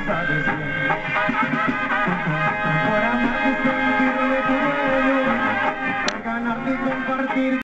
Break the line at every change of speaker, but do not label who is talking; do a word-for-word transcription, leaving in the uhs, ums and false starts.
sabes bien. Por amarte sentirme tu dueño, por ganarte y compartir